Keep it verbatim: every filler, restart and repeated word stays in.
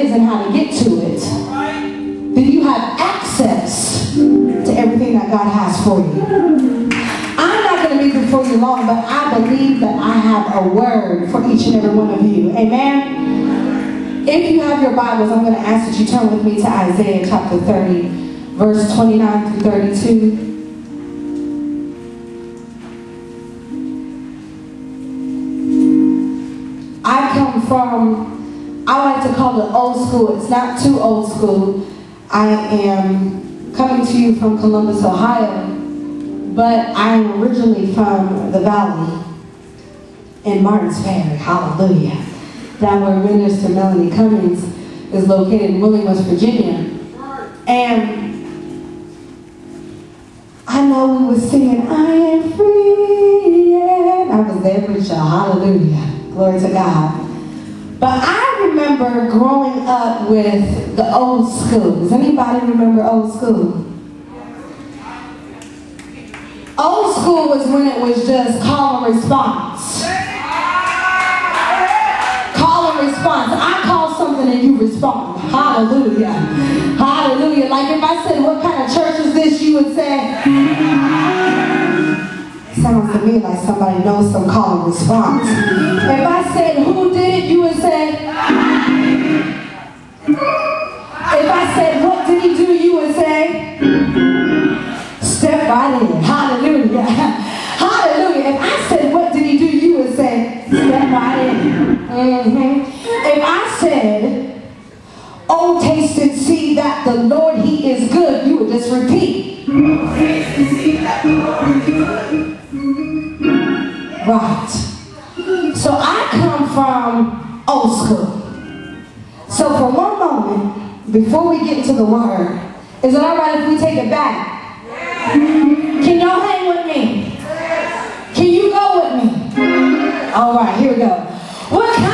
is and how to get to it, then you have access to everything that God has for you. I'm not going to be before you long, but I believe that I have a word for each and every one of you. Amen? If you have your Bibles, I'm going to ask that you turn with me to Isaiah chapter thirty, verse twenty-nine through thirty-two. I come from, I like to call it old school. It's not too old school. I am coming to you from Columbus, Ohio, but I am originally from the Valley in Martins Ferry. Hallelujah. Down where Minister Melanie Cummings is located in Wheeling, West Virginia. And I know we were singing, I am free, and I was there for y'all. Hallelujah. Glory to God. But I remember growing up with the old school. Does anybody remember old school? Old school was when it was just call and response. Call and response. I call something and you respond. Hallelujah. Hallelujah. Like if I said, what kind of church is this? You would say, sounds to me like somebody knows some call and response. If I said, who did it? You would say, if I said, what did he do? You would say, step right in. Hallelujah. Hallelujah. If I said, what did he do? You would say, step right in. Mm-hmm. If I said, oh, taste and see that the Lord, he is good, you would just repeat. Oh, taste and see that the Lord is good. Right. So I come from old school. So for one moment, before we get into the word, is it all right if we take it back? Can y'all hang with me? Can you go with me? All right, here we go. What kind